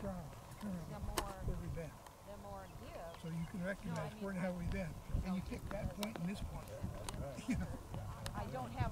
where we been. The more give. So you can recognize where and how we've been. And you pick that point and this point. I don't have